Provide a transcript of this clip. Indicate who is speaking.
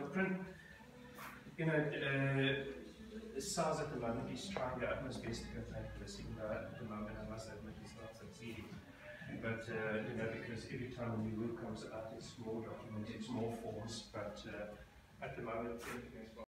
Speaker 1: print, SARS at the moment is trying their utmost best to go paperless, even though at the moment I must admit it's not succeeding. But because every time a new rule comes out, it's more documents, it's more forms. But at the moment, everything is